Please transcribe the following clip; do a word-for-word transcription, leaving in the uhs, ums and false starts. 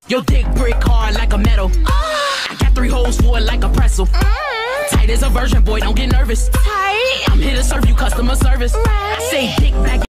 Your dick brick hard like a metal. I got three holes for it like a pretzel. Tight as a virgin, boy, don't get nervous. Tight. I'm here to serve you customer service. Right. I say dick back.